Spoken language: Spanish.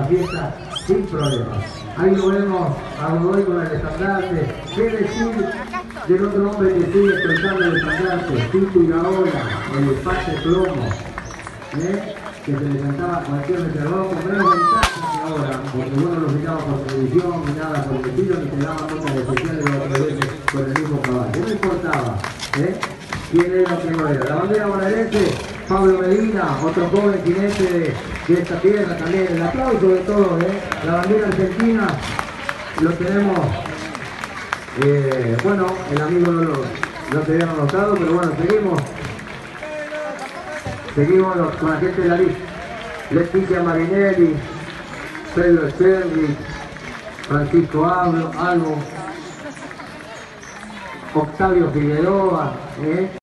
fiesta sin problemas. Ahí lo vemos a Godoy con el estandarte. ¿Qué decir del otro hombre que sigue expresando el estandarte? Tito y ahora, el espacio plomo, que se le cantaba cualquier reservado con menos ventaja que ahora, porque bueno, lo miraba por televisión, ni nada por el estilo, ni te daban notas especiales de otras veces con el mismo caballo. No importaba quién era o quién no era. La bandera bonaerense, Pablo Medina, otro joven jinete de esta tierra también. El aplauso de todos, La bandera argentina lo tenemos, bueno, el amigo no lo teníamos anotado, pero bueno, seguimos con la gente de la lista. Leticia Marinelli, Pedro Sterling, Francisco Albo, Octavio Figueroa,